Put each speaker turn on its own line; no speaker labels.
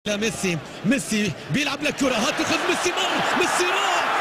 لا ميسي بيلعب لك كرة، هتاخذ ميسي، ميسي راح